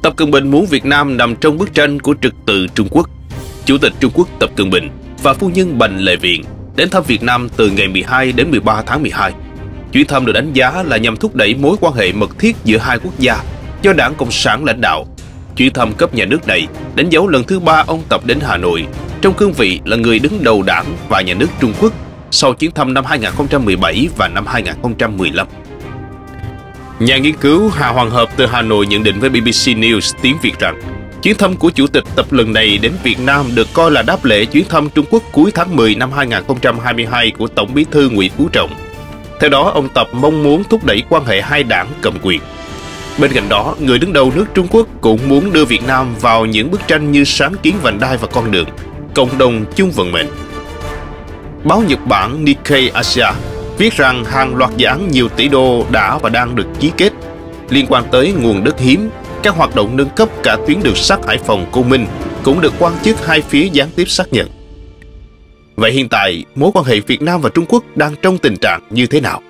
Tập Cận Bình muốn Việt Nam nằm trong bức tranh của trật tự Trung Quốc. Chủ tịch Trung Quốc Tập Cận Bình và phu nhân Bành Lệ Viện đến thăm Việt Nam từ ngày 12 đến 13 tháng 12. Chuyến thăm được đánh giá là nhằm thúc đẩy mối quan hệ mật thiết giữa hai quốc gia do Đảng Cộng sản lãnh đạo. Chuyến thăm cấp nhà nước này đánh dấu lần thứ 3 ông Tập đến Hà Nội trong cương vị là người đứng đầu Đảng và Nhà nước Trung Quốc sau chuyến thăm năm 2017 và năm 2015. Nhà nghiên cứu Hà Hoàng Hợp từ Hà Nội nhận định với BBC News tiếng Việt rằng chuyến thăm của Chủ tịch Tập lần này đến Việt Nam được coi là đáp lễ chuyến thăm Trung Quốc cuối tháng 10 năm 2022 của Tổng Bí thư Nguyễn Phú Trọng. Theo đó, ông Tập mong muốn thúc đẩy quan hệ hai đảng cầm quyền. Bên cạnh đó, người đứng đầu nước Trung Quốc cũng muốn đưa Việt Nam vào những bức tranh như sáng kiến vành đai và con đường, cộng đồng chung vận mệnh. Báo Nhật Bản Nikkei Asia viết rằng hàng loạt dự án nhiều tỷ đô đã và đang được ký kết liên quan tới nguồn đất hiếm, các hoạt động nâng cấp cả tuyến đường sắt Hải Phòng - Cô Minh cũng được quan chức hai phía gián tiếp xác nhận. Vậy hiện tại, mối quan hệ Việt Nam và Trung Quốc đang trong tình trạng như thế nào?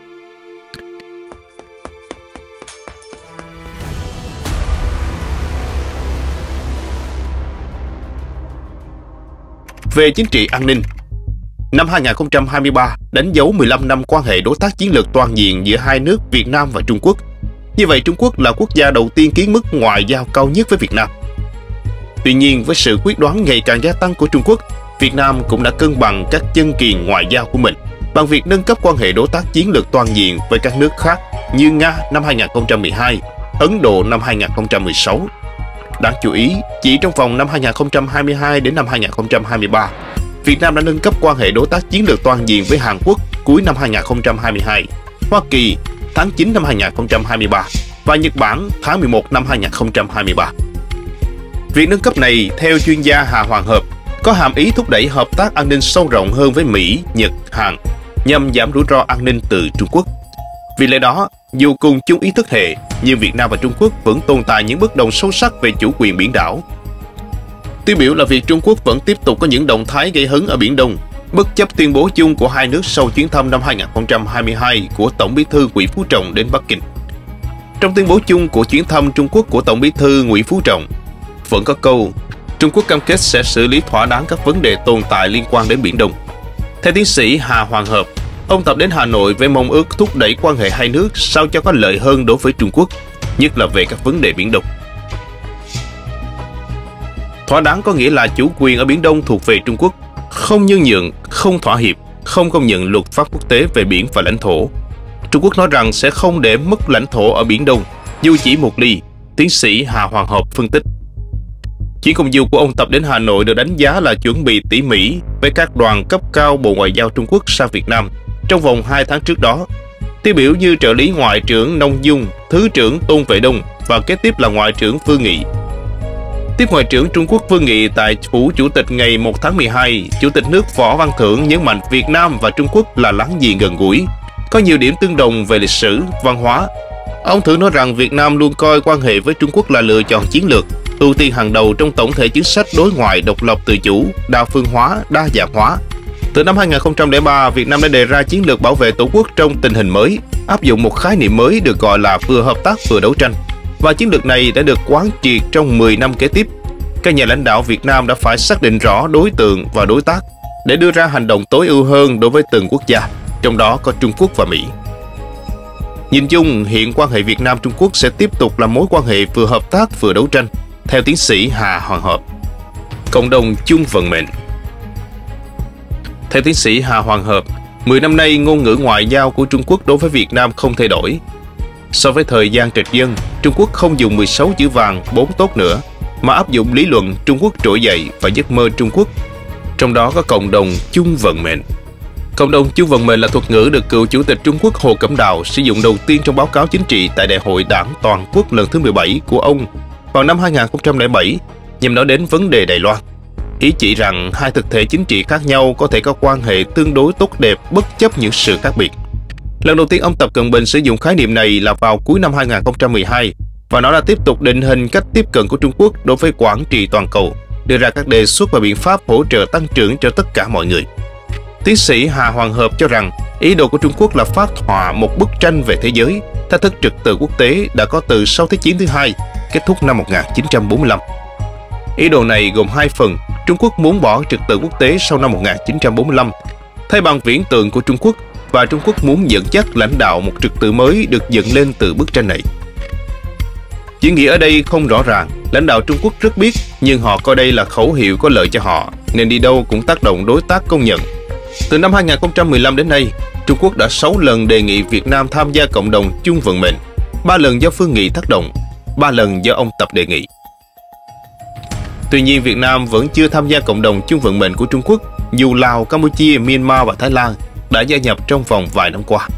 Về chính trị an ninh, năm 2023 đánh dấu 15 năm quan hệ đối tác chiến lược toàn diện giữa hai nước Việt Nam và Trung Quốc. Như vậy, Trung Quốc là quốc gia đầu tiên ký mức ngoại giao cao nhất với Việt Nam. Tuy nhiên, với sự quyết đoán ngày càng gia tăng của Trung Quốc, Việt Nam cũng đã cân bằng các chân kiền ngoại giao của mình bằng việc nâng cấp quan hệ đối tác chiến lược toàn diện với các nước khác như Nga năm 2012, Ấn Độ năm 2016. Đáng chú ý, chỉ trong vòng năm 2022 đến năm 2023, Việt Nam đã nâng cấp quan hệ đối tác chiến lược toàn diện với Hàn Quốc cuối năm 2022, Hoa Kỳ tháng 9 năm 2023 và Nhật Bản tháng 11 năm 2023. Việc nâng cấp này, theo chuyên gia Hà Hoàng Hợp, có hàm ý thúc đẩy hợp tác an ninh sâu rộng hơn với Mỹ, Nhật, Hàn nhằm giảm rủi ro an ninh từ Trung Quốc. Vì lẽ đó, dù cùng chung ý thức hệ, nhưng Việt Nam và Trung Quốc vẫn tồn tại những bất đồng sâu sắc về chủ quyền biển đảo. Tiêu biểu là việc Trung Quốc vẫn tiếp tục có những động thái gây hấn ở Biển Đông, bất chấp tuyên bố chung của hai nước sau chuyến thăm năm 2022 của Tổng Bí thư Nguyễn Phú Trọng đến Bắc Kinh. Trong tuyên bố chung của chuyến thăm Trung Quốc của Tổng Bí thư Nguyễn Phú Trọng, vẫn có câu Trung Quốc cam kết sẽ xử lý thỏa đáng các vấn đề tồn tại liên quan đến Biển Đông. Theo tiến sĩ Hà Hoàng Hợp, ông Tập đến Hà Nội với mong ước thúc đẩy quan hệ hai nước sao cho có lợi hơn đối với Trung Quốc, nhất là về các vấn đề Biển Đông. Thỏa đáng có nghĩa là chủ quyền ở Biển Đông thuộc về Trung Quốc, không nhân nhượng, không thỏa hiệp, không công nhận luật pháp quốc tế về biển và lãnh thổ. Trung Quốc nói rằng sẽ không để mất lãnh thổ ở Biển Đông, dù chỉ một ly, tiến sĩ Hà Hoàng Hợp phân tích. Chuyến công du của ông Tập đến Hà Nội được đánh giá là chuẩn bị tỉ mỉ với các đoàn cấp cao Bộ Ngoại giao Trung Quốc sang Việt Nam trong vòng 2 tháng trước đó. Tiêu biểu như trợ lý Ngoại trưởng Nông Dung, Thứ trưởng Tôn Vệ Đông và kế tiếp là Ngoại trưởng Vương Nghị. Tiếp Ngoại trưởng Trung Quốc Vương Nghị tại Phủ Chủ tịch ngày 1 tháng 12, Chủ tịch nước Võ Văn Thưởng nhấn mạnh Việt Nam và Trung Quốc là láng giềng gần gũi, có nhiều điểm tương đồng về lịch sử, văn hóa. Ông Thưởng nói rằng Việt Nam luôn coi quan hệ với Trung Quốc là lựa chọn chiến lược, ưu tiên hàng đầu trong tổng thể chính sách đối ngoại độc lập tự chủ, đa phương hóa, đa dạng hóa. Từ năm 2003, Việt Nam đã đề ra chiến lược bảo vệ Tổ quốc trong tình hình mới, áp dụng một khái niệm mới được gọi là vừa hợp tác vừa đấu tranh. Và chiến lược này đã được quán triệt trong 10 năm kế tiếp. Các nhà lãnh đạo Việt Nam đã phải xác định rõ đối tượng và đối tác để đưa ra hành động tối ưu hơn đối với từng quốc gia, trong đó có Trung Quốc và Mỹ. Nhìn chung, hiện quan hệ Việt Nam-Trung Quốc sẽ tiếp tục là mối quan hệ vừa hợp tác vừa đấu tranh, theo tiến sĩ Hà Hoàng Hợp. Cộng đồng chung vận mệnh. Theo tiến sĩ Hà Hoàng Hợp, 10 năm nay ngôn ngữ ngoại giao của Trung Quốc đối với Việt Nam không thay đổi. So với thời gian trạch dân, Trung Quốc không dùng 16 chữ vàng, 4 tốt nữa, mà áp dụng lý luận Trung Quốc trỗi dậy và giấc mơ Trung Quốc. Trong đó có cộng đồng chung vận mệnh. Cộng đồng chung vận mệnh là thuật ngữ được cựu Chủ tịch Trung Quốc Hồ Cẩm Đào sử dụng đầu tiên trong báo cáo chính trị tại Đại hội Đảng Toàn quốc lần thứ 17 của ông vào năm 2007 nhằm nói đến vấn đề Đài Loan. Ý chỉ rằng hai thực thể chính trị khác nhau có thể có quan hệ tương đối tốt đẹp bất chấp những sự khác biệt. Lần đầu tiên ông Tập Cận Bình sử dụng khái niệm này là vào cuối năm 2012 và nó đã tiếp tục định hình cách tiếp cận của Trung Quốc đối với quản trị toàn cầu, đưa ra các đề xuất và biện pháp hỗ trợ tăng trưởng cho tất cả mọi người. Tiến sĩ Hà Hoàng Hợp cho rằng ý đồ của Trung Quốc là phát họa một bức tranh về thế giới, thách thức trật tự quốc tế đã có từ sau Thế chiến thứ hai kết thúc năm 1945. Ý đồ này gồm hai phần. Trung Quốc muốn bỏ trật tự quốc tế sau năm 1945, thay bằng viễn tượng của Trung Quốc, và Trung Quốc muốn dẫn dắt lãnh đạo một trật tự mới được dựng lên từ bức tranh này. Chữ nghĩa ở đây không rõ ràng, lãnh đạo Trung Quốc rất biết, nhưng họ coi đây là khẩu hiệu có lợi cho họ, nên đi đâu cũng tác động đối tác công nhận. Từ năm 2015 đến nay, Trung Quốc đã 6 lần đề nghị Việt Nam tham gia cộng đồng chung vận mệnh, 3 lần do Phương Nghị tác động, 3 lần do ông Tập đề nghị. Tuy nhiên, Việt Nam vẫn chưa tham gia cộng đồng chung vận mệnh của Trung Quốc, dù Lào, Campuchia, Myanmar và Thái Lan đã gia nhập trong vòng vài năm qua.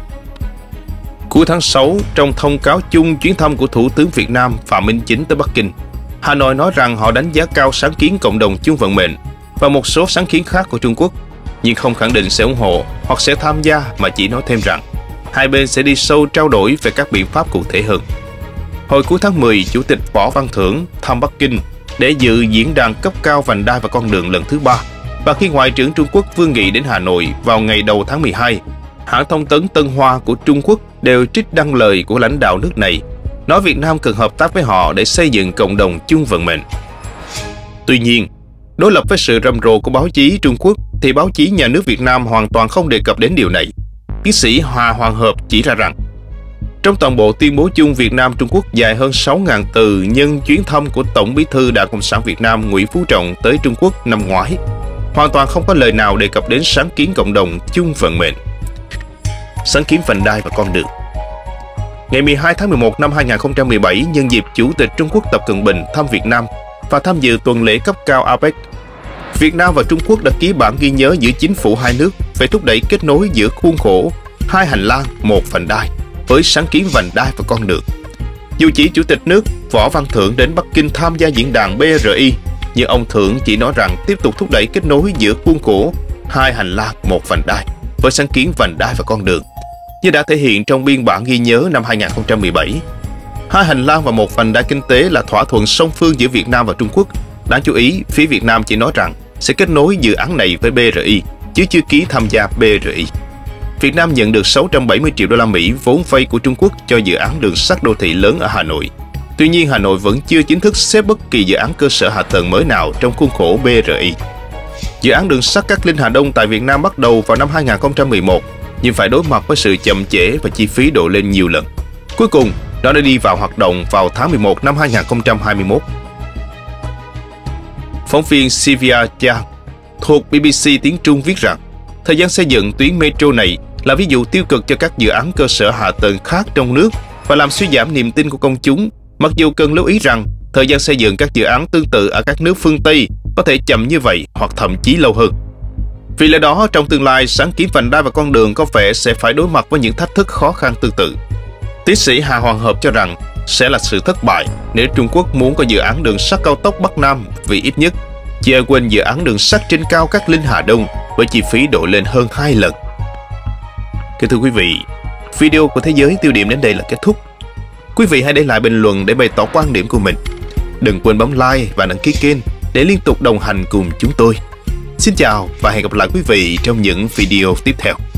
Cuối tháng 6, trong thông cáo chung chuyến thăm của Thủ tướng Việt Nam Phạm Minh Chính tới Bắc Kinh, Hà Nội nói rằng họ đánh giá cao sáng kiến cộng đồng chung vận mệnh và một số sáng kiến khác của Trung Quốc, nhưng không khẳng định sẽ ủng hộ hoặc sẽ tham gia, mà chỉ nói thêm rằng hai bên sẽ đi sâu trao đổi về các biện pháp cụ thể hơn. Hồi cuối tháng 10, Chủ tịch Võ Văn Thưởng thăm Bắc Kinh để dự diễn đàn cấp cao vành đai và con đường lần thứ 3, và khi Ngoại trưởng Trung Quốc Vương Nghị đến Hà Nội vào ngày đầu tháng 12, hãng thông tấn Tân Hoa của Trung Quốc đều trích đăng lời của lãnh đạo nước này, nói Việt Nam cần hợp tác với họ để xây dựng cộng đồng chung vận mệnh. Tuy nhiên, đối lập với sự rầm rộ của báo chí Trung Quốc, thì báo chí nhà nước Việt Nam hoàn toàn không đề cập đến điều này. Tiến sĩ Hòa Hoàng Hợp chỉ ra rằng, trong toàn bộ tuyên bố chung Việt Nam-Trung Quốc dài hơn 6.000 từ nhân chuyến thăm của Tổng Bí thư Đảng Cộng sản Việt Nam Nguyễn Phú Trọng tới Trung Quốc năm ngoái, hoàn toàn không có lời nào đề cập đến sáng kiến cộng đồng chung vận mệnh. Sáng kiến vành đai và con đường. Ngày 12 tháng 11 năm 2017, nhân dịp Chủ tịch Trung Quốc Tập Cận Bình thăm Việt Nam và tham dự tuần lễ cấp cao APEC, Việt Nam và Trung Quốc đã ký bản ghi nhớ giữa chính phủ hai nước về thúc đẩy kết nối giữa khuôn khổ hai hành lang, một vành đai với sáng kiến vành đai và con đường. Dù chỉ Chủ tịch nước Võ Văn Thưởng đến Bắc Kinh tham gia diễn đàn BRI, nhưng ông Thưởng chỉ nói rằng tiếp tục thúc đẩy kết nối giữa khuôn khổ hai hành lang, một vành đai với sáng kiến vành đai và con đường, như đã thể hiện trong biên bản ghi nhớ năm 2017. Hai hành lang và một vành đai kinh tế là thỏa thuận song phương giữa Việt Nam và Trung Quốc. Đáng chú ý, phía Việt Nam chỉ nói rằng sẽ kết nối dự án này với BRI, chứ chưa ký tham gia BRI. Việt Nam nhận được 670 triệu đô la Mỹ vốn vay của Trung Quốc cho dự án đường sắt đô thị lớn ở Hà Nội. Tuy nhiên, Hà Nội vẫn chưa chính thức xếp bất kỳ dự án cơ sở hạ tầng mới nào trong khuôn khổ BRI. Dự án đường sắt Cát Linh Hà Đông tại Việt Nam bắt đầu vào năm 2011, nhưng phải đối mặt với sự chậm trễ và chi phí đội lên nhiều lần. Cuối cùng, nó đã đi vào hoạt động vào tháng 11 năm 2021. Phóng viên Sylvia Chang thuộc BBC tiếng Trung viết rằng, thời gian xây dựng tuyến metro này là ví dụ tiêu cực cho các dự án cơ sở hạ tầng khác trong nước và làm suy giảm niềm tin của công chúng, mặc dù cần lưu ý rằng thời gian xây dựng các dự án tương tự ở các nước phương Tây có thể chậm như vậy hoặc thậm chí lâu hơn. Vì lẽ đó, trong tương lai, sáng kiến vành đai và con đường có vẻ sẽ phải đối mặt với những thách thức khó khăn tương tự. Tiến sĩ Hà Hoàng Hợp cho rằng sẽ là sự thất bại nếu Trung Quốc muốn có dự án đường sắt cao tốc Bắc Nam, vì ít nhất chỉ ai quên dự án đường sắt trên cao Cát Linh Hà Đông với chi phí đội lên hơn 2 lần. Kính thưa quý vị, video của Thế giới tiêu điểm đến đây là kết thúc. Quý vị hãy để lại bình luận để bày tỏ quan điểm của mình. Đừng quên bấm like và đăng ký kênh để liên tục đồng hành cùng chúng tôi. Xin chào và hẹn gặp lại quý vị trong những video tiếp theo.